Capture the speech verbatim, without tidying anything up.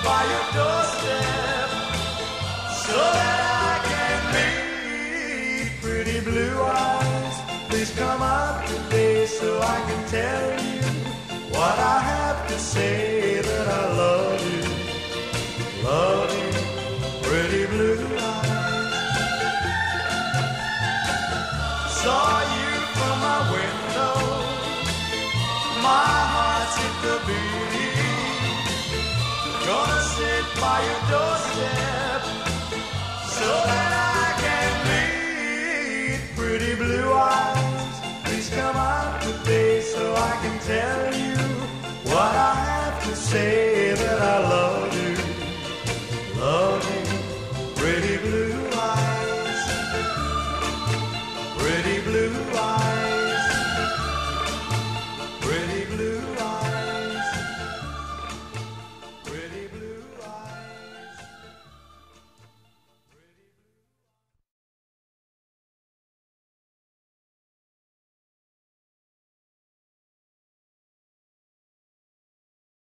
by your doorstep so that I can meet pretty blue eyes. Please come out today so I can tell you what I have to say, that I love you, love you, pretty blue eyes. Saw you from my window, my heart skipped a beat. Gonna sit by your doorstep so that I can meet pretty blue eyes. Please come out today so I can tell you what I have to say.